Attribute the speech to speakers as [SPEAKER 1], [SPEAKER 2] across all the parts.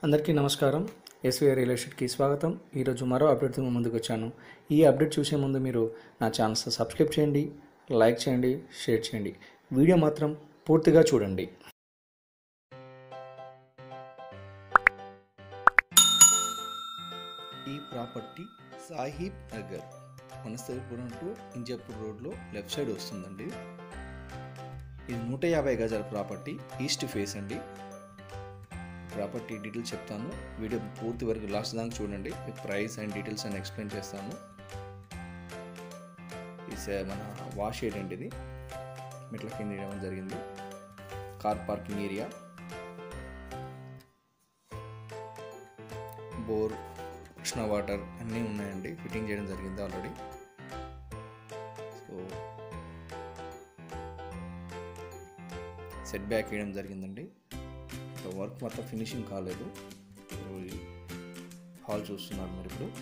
[SPEAKER 1] అందరికీ నమస్కారం. SVR real ఎస్టేట్కి స్వాగతం. ఈరోజు మరో అప్డేట్తో ముందుకు వచ్చాను. ఈ అప్డేట్ చూసే ముందు మీరు నా ఛానల్స్ సబ్స్క్రైబ్ చేయండి, లైక్ చేయండి, షేర్ చేయండి. వీడియో మాత్రం పూర్తిగా చూడండి.
[SPEAKER 2] ఈ ప్రాపర్టీ సాహిబ్ నగర్ మనస్తపురం టు ఇంజాపూర్ రోడ్లో లెఫ్ట్ సైడ్ వస్తుందండి. ఇది 150 గజాల ప్రాపర్టీ, ఈస్ట్ ఫేస్ అండి. ప్రాపర్టీ డీటెయిల్స్ చెప్తాను, వీడియో పూర్తి వరకు లాస్ట్ దాకా చూడండి. ప్రైస్ అండ్ డీటెయిల్స్ అని ఎక్స్ప్లెయిన్ చేస్తాను. ఇది మన వాష్ ఏరియా అండి. ఇది మెట్ల కింద వేయడం జరిగింది. Car parking area, bore, Krishna water అన్నీ ఉన్నాయండి. ఫిట్టింగ్ చేయడం జరిగింది ఆల్రెడీ. సో సెట్ బ్యాక్ వేయడం జరిగిందండి. వర్క్ మొత్తం ఫినిషింగ్ కాలేదు. హాల్ చూస్తున్నారు మీరు. ఇప్పుడు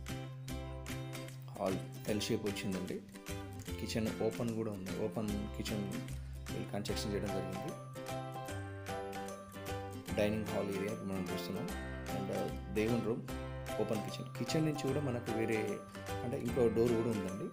[SPEAKER 2] హాల్ ఎల్ షేప్ వచ్చిందండి. కిచెన్ ఓపెన్ కూడా ఉంది. ఓపెన్ కిచెన్ కన్స్ట్రక్షన్ చేయడం జరిగింది. డైనింగ్ హాల్ ఏరియా మనం చూస్తున్నాం. అండ్ దేవుని రూమ్, ఓపెన్ కిచెన్ నుంచి కూడా మనకు వేరే అంటే ఇంకో డోర్ కూడా ఉందండి.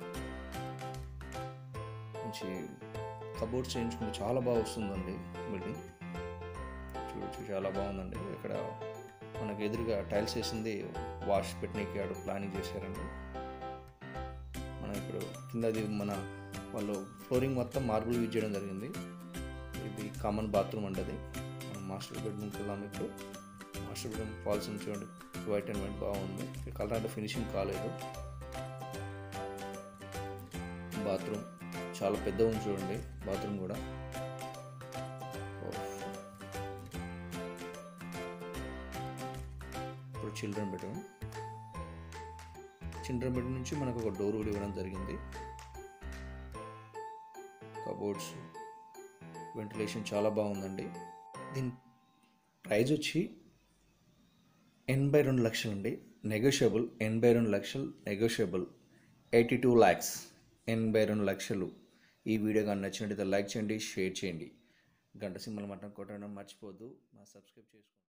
[SPEAKER 2] మంచి కబోర్డ్స్ చేయించుకుంటే చాలా బాగా వస్తుందండి బిల్డింగ్. చూడొచ్చు, చాలా బాగుందండి. ఇక్కడ మనకు ఎదురుగా టైల్స్ వేసింది వాష్ పెట్టడానికి ఆడు ప్లానింగ్ చేశారండి. మనం ఇప్పుడు కిందది మన వాళ్ళు ఫ్లోరింగ్ మొత్తం మార్బుల్ యూజ్ చేయడం జరిగింది. ఇది కామన్ బాత్రూమ్ అండి. అది మనం మాస్టర్ బెడ్రూమ్కి వెళ్దాం. ఇప్పుడు మాస్టర్ బెడ్రూమ్ ఫాల్స్ చూడండి, వైట్ అండ్ వైట్ బాగుంది. కలర్ అంటే ఫినిషింగ్ కాలేదు. బాత్రూమ్ చాలా పెద్ద ఉంది చూడండి. బాత్రూమ్ కూడా ఇప్పుడు చిల్డ్రన్ బెడ్రూమ్ నుంచి మనకు ఒక డోర్ కూడా ఇవ్వడం జరిగింది. కబోర్డ్స్, వెంటిలేషన్ చాలా బాగుందండి. దీని ప్రైజ్ వచ్చి 82 లక్షలు అండి. నెగోషియబుల్ 82 లక్షలు నెగోషియబుల్. 82 lakhs 82 లక్షలు. ఈ వీడియో కానీ నచ్చినట్లయితే లైక్ చేయండి, షేర్ చేయండి. గంట సింబల్ మటన్ కొట్టడం మర్చిపోద్దు. సబ్స్క్రైబ్ చేసుకోండి.